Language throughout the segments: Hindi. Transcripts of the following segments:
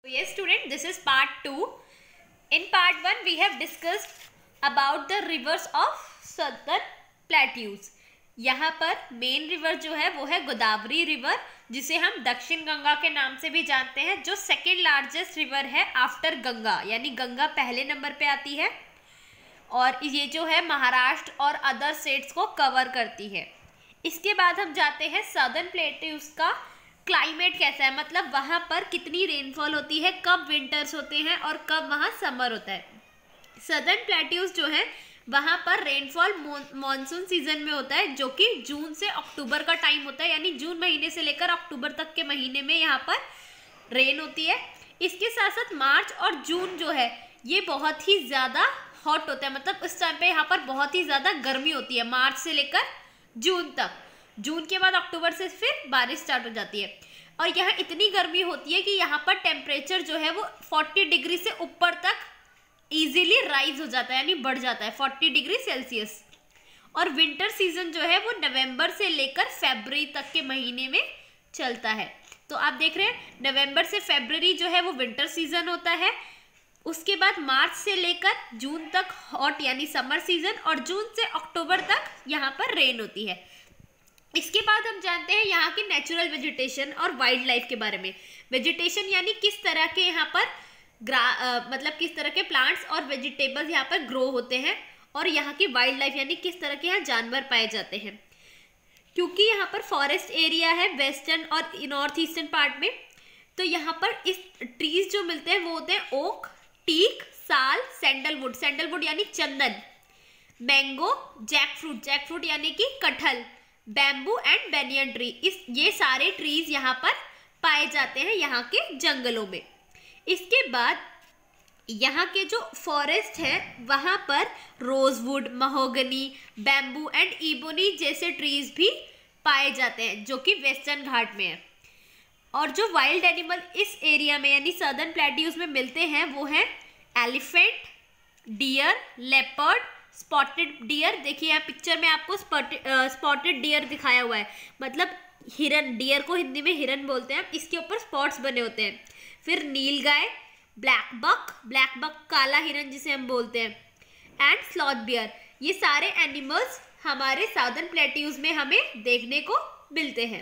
Yes student, this is part 2. In part 1 we have discussed about the rivers of southern plateaus. यहाँ पर मेन रिवर जो है वो है गोदावरी रिवर, जिसे हम दक्षिण गंगा के नाम से भी जानते हैं, जो सेकेंड लार्जेस्ट रिवर है आफ्टर गंगा, यानी गंगा पहले नंबर पे आती है और ये जो है महाराष्ट्र और अदर स्टेट्स को कवर करती है। इसके बाद हम जाते हैं सदर्न प्लेट्यूज का क्लाइमेट कैसा है, मतलब वहाँ पर कितनी रेनफॉल होती है, कब विंटर्स होते हैं और कब वहाँ समर होता है। सदर्न प्लेट्यूज जो है वहाँ पर रेनफॉल मॉनसून सीजन में होता है, जो कि जून से अक्टूबर का टाइम होता है, यानी जून महीने से लेकर अक्टूबर तक के महीने में यहाँ पर रेन होती है। इसके साथ साथ मार्च और जून जो है ये बहुत ही ज़्यादा हॉट होता है, मतलब उस टाइम पे यहाँ पर बहुत ही ज़्यादा गर्मी होती है मार्च से लेकर जून तक। जून के बाद अक्टूबर से फिर बारिश स्टार्ट हो जाती है और यहाँ इतनी गर्मी होती है कि यहाँ पर टेम्परेचर जो है वो 40 डिग्री से ऊपर तक इजीली राइज हो जाता है, यानी बढ़ जाता है 40 डिग्री सेल्सियस। और विंटर सीजन जो है वो नवंबर से लेकर फरवरी तक के महीने में चलता है। तो आप देख रहे हैं नवंबर से फरवरी जो है वो विंटर सीजन होता है। उसके बाद मार्च से लेकर जून तक हॉट यानी समर सीजन और जून से अक्टूबर तक यहाँ पर रेन होती है। इसके बाद हम जानते हैं यहाँ की नेचुरल वेजिटेशन और वाइल्ड लाइफ के बारे में। वेजिटेशन यानी किस तरह के यहाँ पर मतलब किस तरह के प्लांट्स और वेजिटेबल्स यहाँ पर ग्रो होते हैं, और यहाँ की वाइल्ड लाइफ यानी किस तरह के यहाँ जानवर पाए जाते हैं। क्योंकि यहाँ पर फॉरेस्ट एरिया है वेस्टर्न और नॉर्थ ईस्टर्न पार्ट में, तो यहाँ पर इस ट्रीज जो मिलते हैं वो होते हैं oak, teak, sal, sandalwood, sandalwood यानी चंदन, मैंगो, जैकफ्रूट यानी कि कटहल, बैम्बू एंड बैनियन ट्री। ये सारे ट्रीज यहाँ पर पाए जाते हैं यहाँ के जंगलों में। इसके बाद यहाँ के जो फॉरेस्ट है वहाँ पर rosewood, mahogany, bamboo and ebony जैसे ट्रीज भी पाए जाते हैं, जो कि वेस्टर्न घाट में है। और जो वाइल्ड एनिमल इस एरिया में यानी सदर्न प्लेट्यूज में मिलते हैं वो हैं elephant, deer, leopard, spotted deer. देखिए यहाँ पिक्चर में आपको स्पॉटेड डियर दिखाया हुआ है, मतलब हिरन, डियर को हिंदी में हिरन बोलते हैं, इसके ऊपर स्पॉट्स बने होते हैं। फिर नील गाय, ब्लैक बक काला हिरन जिसे हम बोलते हैं, एंड स्लॉथ बियर। ये सारे एनिमल्स हमारे सदर्न प्लेट्यूज में हमें देखने को मिलते हैं।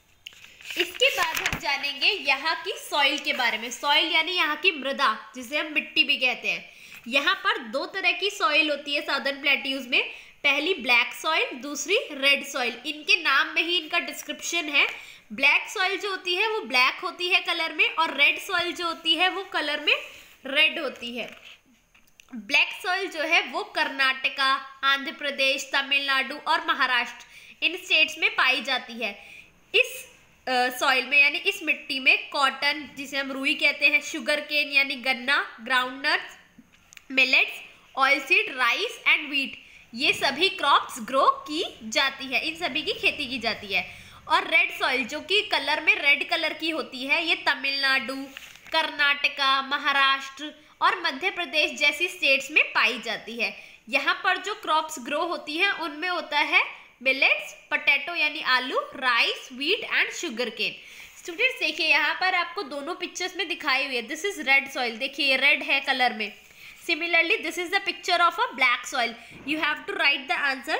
इसके बाद हम जानेंगे यहाँ की सॉइल के बारे में। सॉइल यानी यहाँ की मृदा, जिसे हम मिट्टी भी कहते हैं। यहाँ पर दो तरह की सॉइल होती है सदर्न प्लेट्यूज में, पहली ब्लैक सॉइल, दूसरी रेड सॉइल। इनके नाम में ही इनका डिस्क्रिप्शन है। ब्लैक सॉइल जो होती है वो ब्लैक होती है कलर में, और रेड सॉइल जो होती है वो कलर में रेड होती है। ब्लैक सॉइल जो है वो कर्नाटका, आंध्र प्रदेश, तमिलनाडु और महाराष्ट्र इन स्टेट्स में पाई जाती है। इस सॉइल में यानी इस मिट्टी में कॉटन जिसे हम रुई कहते हैं, शुगर केन यानी गन्ना, groundnuts, millets, oilseed, rice and wheat, ये सभी क्रॉप्स ग्रो की जाती है, इन सभी की खेती की जाती है। और रेड सॉइल जो कि कलर में रेड कलर की होती है, ये तमिलनाडु, कर्नाटका, महाराष्ट्र और मध्य प्रदेश जैसी स्टेट्स में पाई जाती है। यहाँ पर जो क्रॉप्स ग्रो होती हैं उनमें होता है मिलेट्स, पोटैटो यानी आलू, rice, wheat and sugar cane. Students देखिए यहाँ पर आपको दोनों पिक्चर्स में दिखाई हुई है। दिस इज रेड सॉइल, देखिए ये रेड है कलर में। Similarly, this is the picture of a black soil. You have to write the answer.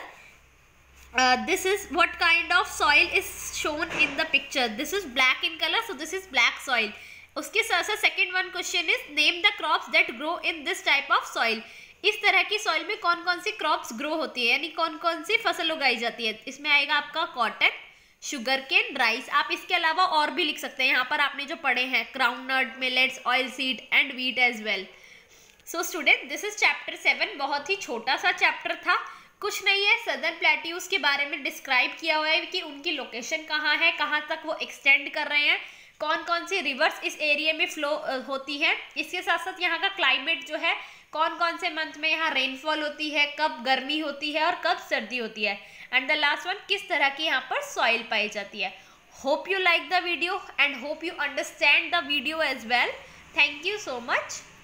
This is what kind of soil is shown in the picture. This is black in color, so this is black soil. उसके साथ साथ second one question is name the crops that grow in this type of soil. इस तरह की सॉइल में कौन कौन सी क्रॉप्स ग्रो होती है, यानी कौन कौन सी फसल उगाई जाती है। इसमें आएगा आपका कॉटन, शुगर केन, राइस। आप इसके अलावा और भी लिख सकते हैं, यहाँ पर आपने जो पढ़े हैं groundnut, millets, oil seed and wheat as well. So student this is chapter 7, बहुत ही छोटा सा चैप्टर था, कुछ नहीं है। सदर्न प्लेट्यूज के बारे में डिस्क्राइब किया हुआ है कि उनकी लोकेशन कहाँ है, कहाँ तक वो एक्सटेंड कर रहे हैं, कौन कौन सी रिवर्स इस एरिया में फ्लो होती है। इसके साथ साथ यहाँ का क्लाइमेट जो है, कौन कौन से मंथ में यहाँ रेनफॉल होती है, कब गर्मी होती है और कब सर्दी होती है, एंड द लास्ट वन किस तरह की यहाँ पर सॉइल पाई जाती है। Hope you like the video and hope you understand the video as well. Thank you so much.